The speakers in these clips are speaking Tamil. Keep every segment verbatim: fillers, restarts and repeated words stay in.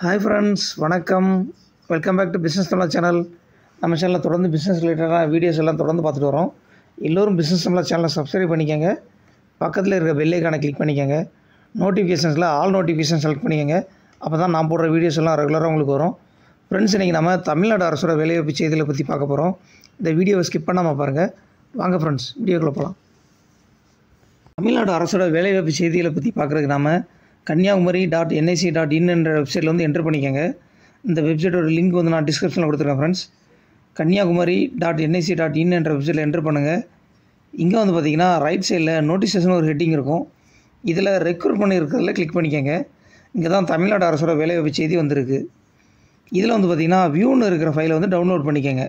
Hi friends, வணக்கம். Welcome back to business Tamizha channel. நம்ம சேனலில் தொடர்ந்து பிஸ்னஸ் ரிலேட்டடான வீடியோஸ் எல்லாம் தொடர்ந்து பார்த்துட்டு வரோம். எல்லோரும் பிஸ்னஸ் தமிழா சேனலை சப்ஸ்கிரைப் பண்ணிக்கோங்க. பக்கத்தில் இருக்க பெல் ஐகானை கிளிக் பண்ணிக்கோங்க. நோட்டிஃபிகேஷன்ஸில் ஆல் நோட்டிஃபிகேஷன் செலக்ட் பண்ணிக்கோங்க. அப்போ தான் நான் போடுற வீடியோஸ் எல்லாம் ரெகுலராக உங்களுக்கு வரும். ஃப்ரெண்ட்ஸ், இன்றைக்கி நம்ம தமிழ்நாடு அரசோட வேலைவாய்ப்பு செய்திகளை பற்றி பார்க்க போகிறோம். இந்த வீடியோவை ஸ்கிப் பண்ணாமல் பாருங்கள். வாங்க ஃப்ரெண்ட்ஸ், வீடியோக்குள்ளே போகலாம். தமிழ்நாடு அரசோட வேலைவாய்ப்பு செய்திகளை பற்றி பார்க்குறதுக்கு நாம Kanniyakumari dot NIC dot in என்ற வெப்சைட்டில் வந்து என்ட்ரு பண்ணிக்கோங்க. இந்த வெப்சைட்டோட லிங்க் வந்து நான் டிஸ்கிரிப்ஷனில் கொடுத்துருக்கேன் friends. Kanniyakumari dot NIC dot in என்ற வெப்சைட்டில் என்ட்ரு பண்ணுங்கள். இங்கே வந்து பார்த்திங்கன்னா ரைட் சைடில் நோட்டிஃபிகேஷன் ஒரு ஹெட்டிங் இருக்கும். இதில் ரெக்ரூட் பண்ணியிருக்கிறதுல கிளிக் பண்ணிக்கோங்க. இங்கே தான் தமிழ்நாடு அரசோட வேலைவாய்ப்பு செய்தி வந்திருக்கு. இதில் வந்து பார்த்திங்கன்னா வியூன்னு இருக்கிற ஃபைலை வந்து டவுன்லோட் பண்ணிக்கோங்க.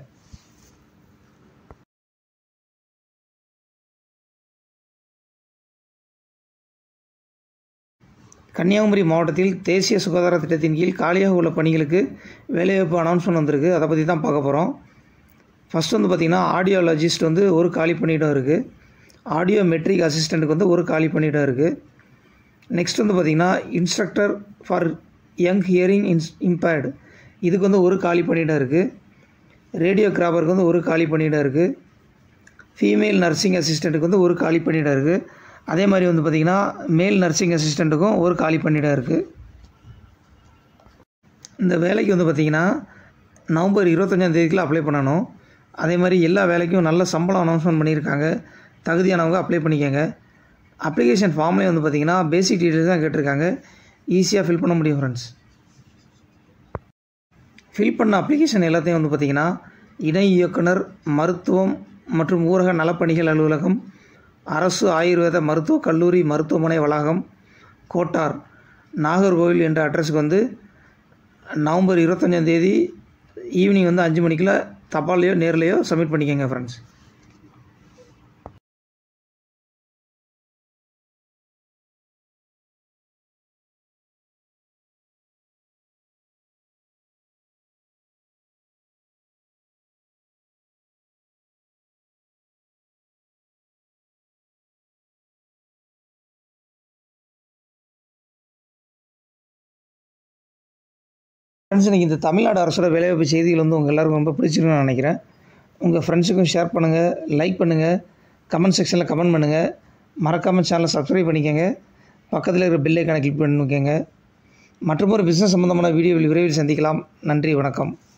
கன்னியாகுமரி மாவட்டத்தில் தேசிய சுகாதார திட்டத்தின் கீழ் காலியாக உள்ள பணிகளுக்கு வேலைவாய்ப்பு அனௌன்ஸ்மெண்ட் வந்திருக்கு. அதை பற்றி தான் பார்க்க போகிறோம். ஃபஸ்ட் வந்து பார்த்திங்கன்னா ஆடியோலஜிஸ்ட் வந்து ஒரு காலி பணியிடம் இருக்குது. ஆடியோ மெட்ரிக் அசிஸ்டண்ட்டுக்கு வந்து ஒரு காலி பணியிடம் இருக்குது. நெக்ஸ்ட் வந்து பார்த்திங்கன்னா instructor for young hearing ins impaired இதுக்கு வந்து ஒரு காலி பணியிடம் இருக்குது. ரேடியோகிராஃபருக்கு வந்து ஒரு காலி பணியிடம் இருக்குது. ஃபீமேல் நர்சிங் அசிஸ்டண்ட்டுக்கு வந்து ஒரு காலி பணியிடம் இருக்குது. அதே மாதிரி வந்து பார்த்திங்கன்னா மேல் நர்சிங் அசிஸ்டண்ட்டுக்கும் ஒரு காலி பணியிடம் இருக்குது. இந்த வேலைக்கு வந்து பார்த்திங்கன்னா நவம்பர் இருபத்தஞ்சாம் தேதிக்குள்ள அப்ளை பண்ணணும். அதே மாதிரி எல்லா வேலைக்கும் நல்ல சம்பளம் அனௌன்ஸ்மெண்ட் பண்ணியிருக்காங்க. தகுதியானவங்க அப்ளை பண்ணிக்கோங்க. அப்ளிகேஷன் ஃபார்ம்லேயே வந்து பார்த்திங்கன்னா பேசிக் டீட்டெயில்ஸ் தான் கேட்டிருக்காங்க. ஈஸியாக ஃபில் பண்ண முடியும் ஃப்ரெண்ட்ஸ். ஃபில் பண்ண அப்ளிகேஷன் எல்லாத்தையும் வந்து பார்த்திங்கன்னா இணை இயக்குனர், மருத்துவம் மற்றும் ஊரக நலப்பணிகள் அலுவலகம், அரசு ஆயுர்வேத மருத்துவக் கல்லூரி மருத்துவமனை வளாகம், கோட்டார், நாகர்கோவில் என்ற அட்ரஸுக்கு வந்து நவம்பர் இருபத்தஞ்சாம் தேதி ஈவினிங் வந்து அஞ்சு மணிக்குள்ள தபாலையோ நேர்லையோ சப்மிட் பண்ணிக்கோங்க ஃப்ரெண்ட்ஸ். ஃப்ரெண்ட்ஸ், இன்றைக்கி இந்த தமிழ்நாடு அரசோட வேலைவாய்ப்பு செய்திகள் வந்து உங்கள் எல்லாருக்கும் ரொம்ப பிடிச்சிருக்குன்னு நான் நினைக்கிறேன். உங்கள் ஃப்ரெண்ட்ஸுக்கும் ஷேர் பண்ணுங்கள், லைக் பண்ணுங்கள், கமெண்ட் செக்ஷனில் கமெண்ட் பண்ணுங்கள். மறக்காமல் சேனலை சப்ஸ்கிரைப் பண்ணிக்கோங்க. பக்கத்தில் இருக்கிற பெல் ஐகானை கிளிக் பண்ணிக்கோங்க. மற்றும் ஒரு பிஸ்னஸ் சம்பந்தமான வீடியோவில் விரைவில் சந்திக்கலாம். நன்றி, வணக்கம்.